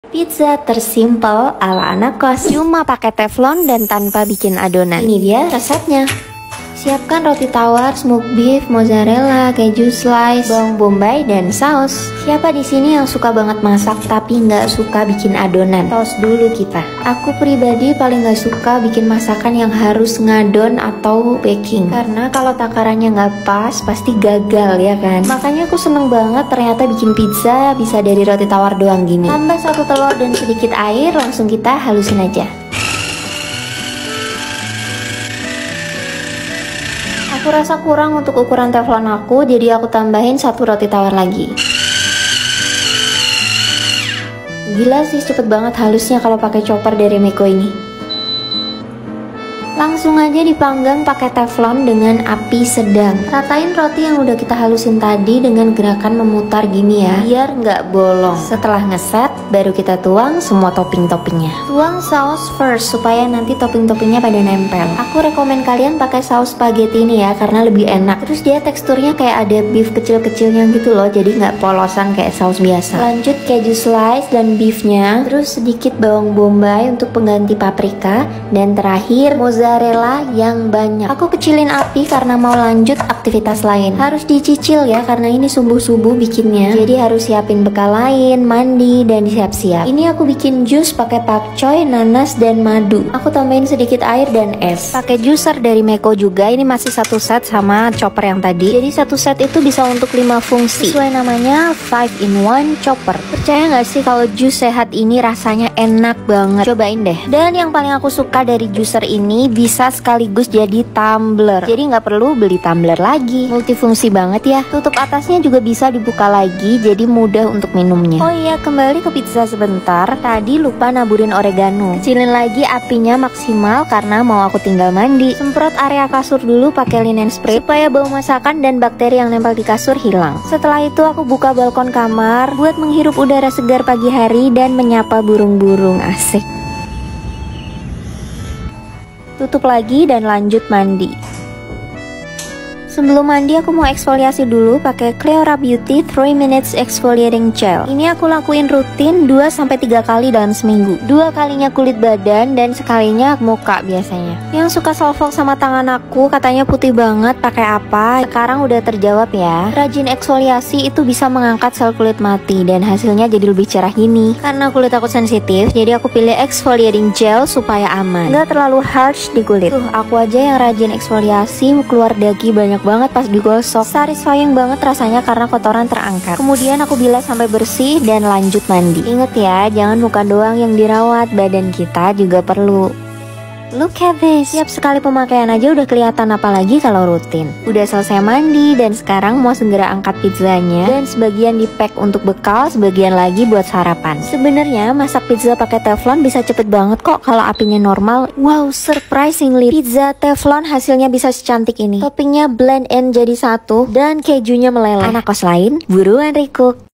Pizza tersimpel ala anak kos, cuma pakai teflon dan tanpa bikin adonan. Ini dia resepnya. Siapkan roti tawar, smoked beef, mozzarella, keju slice, bawang bombay, dan saus. Siapa di sini yang suka banget masak tapi nggak suka bikin adonan? Tos dulu kita. Aku pribadi paling nggak suka bikin masakan yang harus ngadon atau baking, karena kalau takarannya nggak pas pasti gagal ya kan. Makanya aku seneng banget ternyata bikin pizza bisa dari roti tawar doang gini. Tambah 1 telur dan sedikit air, langsung kita halusin aja. Aku rasa kurang untuk ukuran teflon aku, jadi aku tambahin 1 roti tawar lagi. Gila sih, cepet banget halusnya kalau pakai chopper dari Meko ini. Langsung aja dipanggang pakai teflon dengan api sedang. Ratain roti yang udah kita halusin tadi dengan gerakan memutar gini ya, biar nggak bolong. Setelah ngeset, baru kita tuang semua topping-toppingnya. Tuang saus first supaya nanti topping-toppingnya pada nempel. Aku rekomen kalian pakai saus spaghetti ini ya, karena lebih enak. Terus dia teksturnya kayak ada beef kecil-kecilnya gitu loh, jadi nggak polosan kayak saus biasa. Lanjut keju slice dan beefnya, terus sedikit bawang bombay untuk pengganti paprika, dan terakhir mozzarella yang banyak. Aku kecilin api karena mau lanjut aktivitas lain. Harus dicicil ya, karena ini subuh-subuh bikinnya. Jadi harus siapin bekal lain, mandi, dan siap-siap. Ini aku bikin jus pakai pakcoy, nanas, dan madu. Aku tambahin sedikit air dan es. Pakai juicer dari Meko juga. Ini masih 1 set sama chopper yang tadi. Jadi 1 set itu bisa untuk 5 fungsi. Sesuai namanya 5-in-1 chopper. Percaya nggak sih kalau jus sehat ini rasanya enak banget? Cobain deh. Dan yang paling aku suka dari juicer ini, bisa sekaligus jadi tumbler. Jadi nggak perlu beli tumbler lagi. Multifungsi banget ya. Tutup atasnya juga bisa dibuka lagi, jadi mudah untuk minumnya. Oh iya, kembali ke pizza sebentar. Tadi lupa naburin oregano. Kecilin lagi apinya maksimal karena mau aku tinggal mandi. Semprot area kasur dulu pakai linen spray supaya bau masakan dan bakteri yang nempel di kasur hilang. Setelah itu aku buka balkon kamar buat menghirup udara segar pagi hari dan menyapa burung-burung. Asik. Tutup lagi dan lanjut mandi. Sebelum mandi aku mau eksfoliasi dulu pakai Cleora Beauty 3 Minutes Exfoliating Gel. Ini aku lakuin rutin 2-3 kali dalam seminggu. 2 kalinya kulit badan dan sekalinya muka biasanya. Yang suka salfok sama tangan aku katanya putih banget, pakai apa? Sekarang udah terjawab ya. Rajin eksfoliasi itu bisa mengangkat sel kulit mati dan hasilnya jadi lebih cerah gini. Karena kulit aku sensitif, jadi aku pilih exfoliating gel supaya aman. Nggak terlalu harsh di kulit. Tuh, aku aja yang rajin eksfoliasi keluar daki banyak banget pas digosok. Satisfying banget rasanya karena kotoran terangkat. Kemudian aku bilas sampai bersih dan lanjut mandi. Ingat ya, jangan muka doang yang dirawat, badan kita juga perlu. Look at this. Siap sekali pemakaian aja udah kelihatan, apalagi kalau rutin. Udah selesai mandi dan sekarang mau segera angkat pizzanya. Dan sebagian di pack untuk bekal, sebagian lagi buat sarapan. Sebenarnya masak pizza pakai teflon bisa cepet banget kok kalau apinya normal. Wow, surprisingly pizza teflon hasilnya bisa secantik ini. Toppingnya blend in jadi satu dan kejunya meleleh. Anak kos lain, buruan recook.